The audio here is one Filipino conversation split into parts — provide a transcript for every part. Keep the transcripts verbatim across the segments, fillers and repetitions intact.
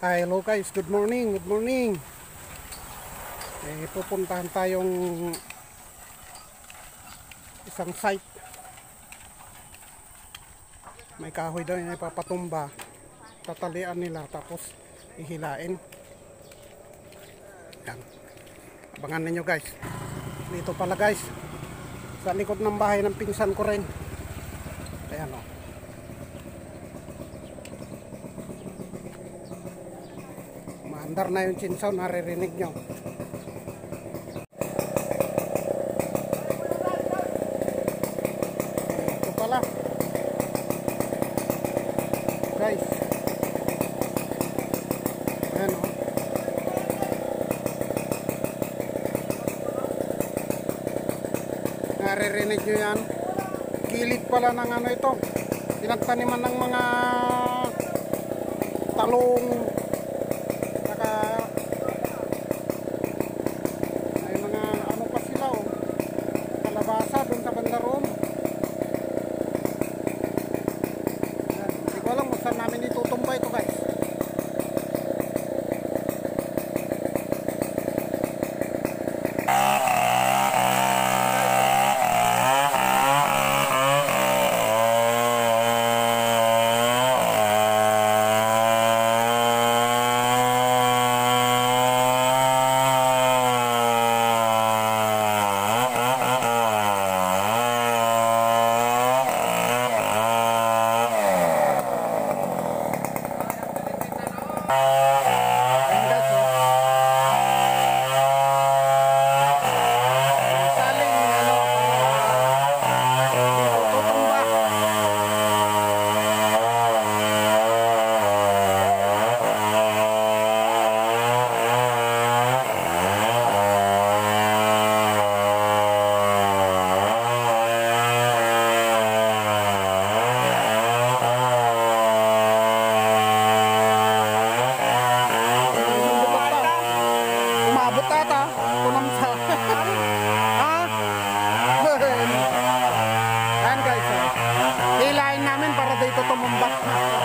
Hi, hello guys, good morning, good morning. Eh, pupuntahan tayong isang site. May kahoy daw yung ipapatumba. Tatalian nila tapos ihilain. Yan. Abangan ninyo guys. Dito pala guys, sa likod ng bahay ng pinsan ko rin. Ayan o. Maandar na yung chinsaw, naririnig nyo. Ito pala guys. Ayan o. Naririnig nyo yan. Kilid pala ng ano ito, pinagtaniman ng mga talong, saka may mga ano pa sila oh, kalabasa dun sa bandaron. Hindi ko alam kung saan namin itutumba ito guys. Hilahin namin para dito tumumbak.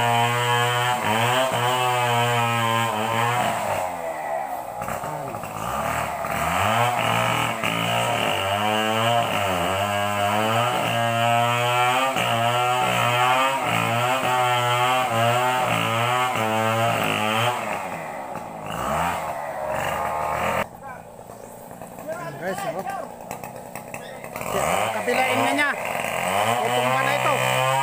Guys, oh. Kabilain na niya. Tutumba na ito.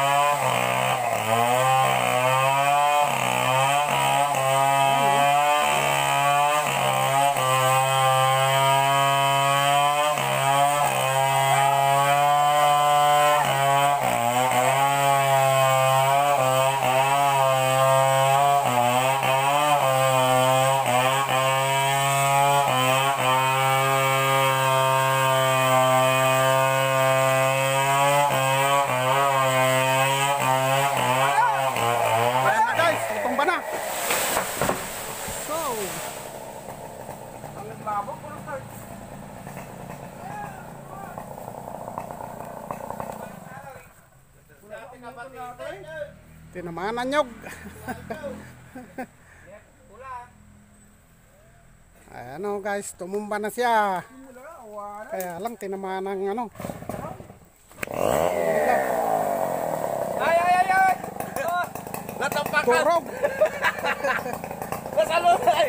Tinamanan nyog. Ayan o guys, tumumba na siya. Kaya lang tinamanan ng ano. Ay ay ay ay. Natampakan. Turog. Nasalo ay.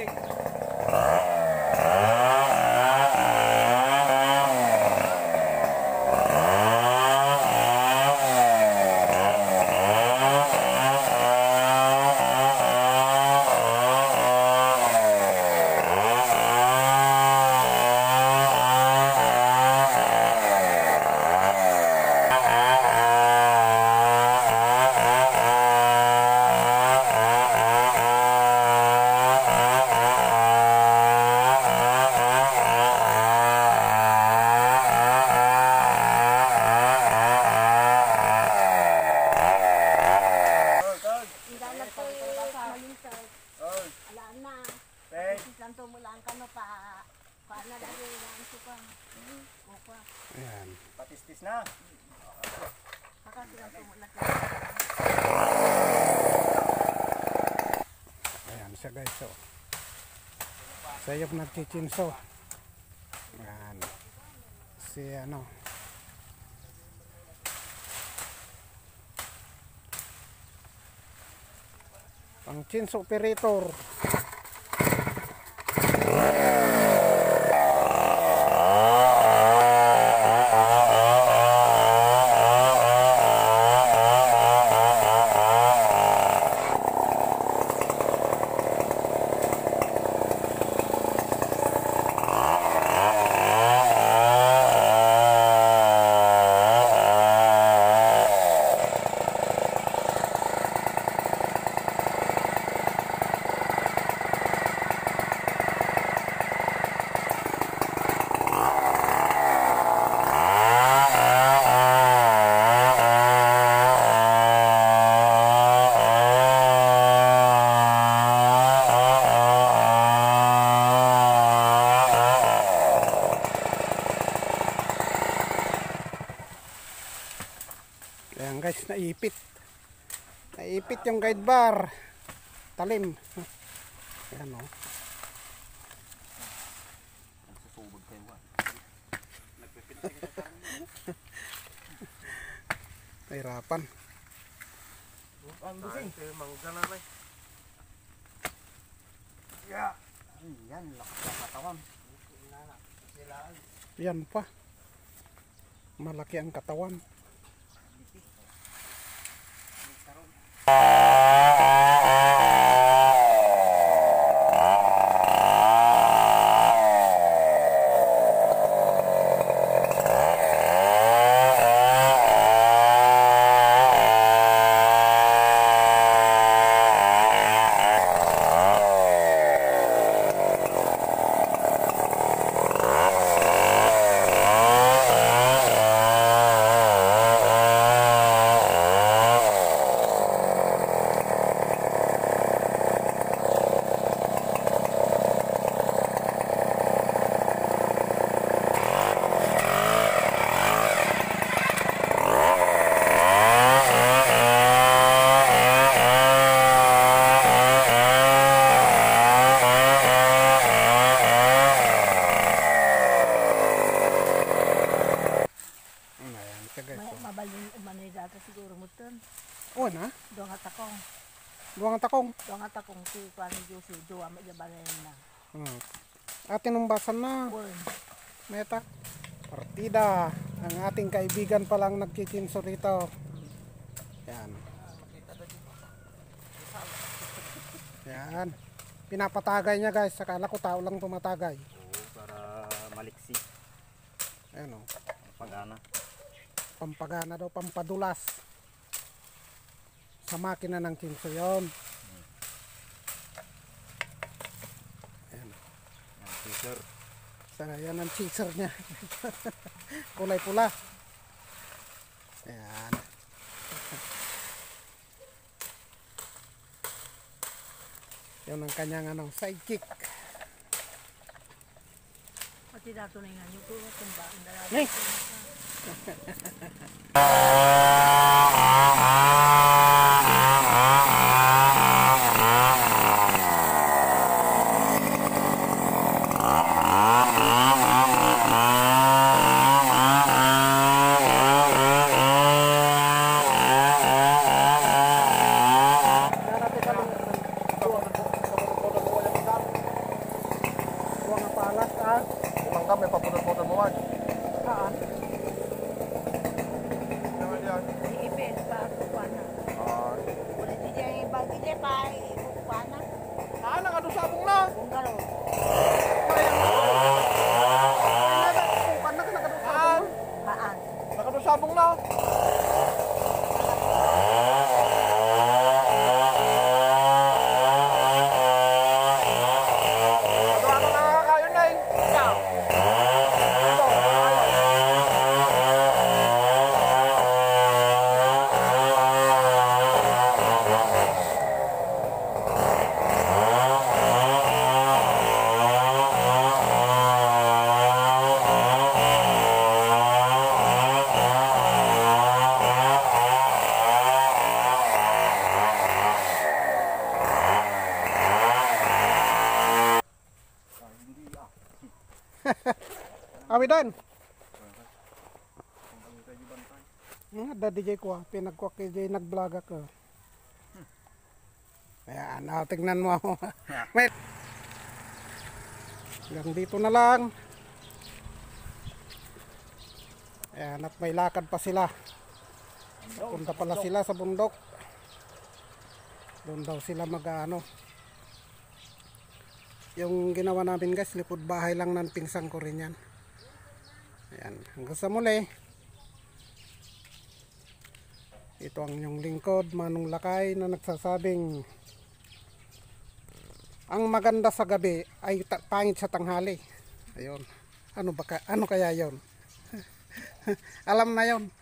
Ayan. Patistis na. siya guys. So, sayop nagchichinso. Yan. Si ano. Pang chinso operator. Ayan guys, naipit. Naipit yung guide bar. Talim. Ayan o. Susubog kayo ba? Nahirapan. Ang busing. Mangga na may. Yeah. Yan, lakas ng katawan. Yan pa. Malaki ang katawan. Mabalin umanay data siguro mo ton. O na? Doang atakong. Duwang takong. Doang atakong si Kuan Jose duwa mayabalin na. Hmm. Atin ng basan na. Bon. Meta. Partida. Ang ating kaibigan palang nagkichinso rito. Yan. Yan. Pinapatagay niya guys. Akala ko tao lang tumatagay. Oo, para maliksi. Ayan o. Pagana. Pampagana daw, pampadulas. Sa makina ng chinso yun. Ayan. Yan, teaser. Sa, yan ang chaser niya. Kulay pula. Ayan. Yun ang kanyang anong sidekick. Pati dato na nga yung tuwa tumba. Hey! Buwang palas ah. Limang kami, papudot-pudot mo wag. Saan? Naman yan. Iipin pa ako Kuan na. Ah, Ulit di dyan bagi dyan pa Kuan na. Ah, nakadusabong na. Kung garo. Haan. Nakadusabong na. Ano na nakakayon na eh. Ikaw. Awi dan. Nga, da D J ko ah. Pinagkwak kay J nag-vlog ako. Ayan, ah, tingnan mo ako. Wait. Hanggang dito na lang. Ayan, at may lakad pa sila. Punta pala sila sa bundok. Doon daw sila mag-ano. Yung ginawa namin guys, likod bahay lang ng pinsang ko rin yan. Ayan, hanggang sa muli. Ito ang inyong lingkod, Manong Lakay, na nagsasabing ang maganda sa gabi ay ta- pangit sa tanghali. Ayun. Ano ba ka, ano kaya 'yon? Alam na 'yon.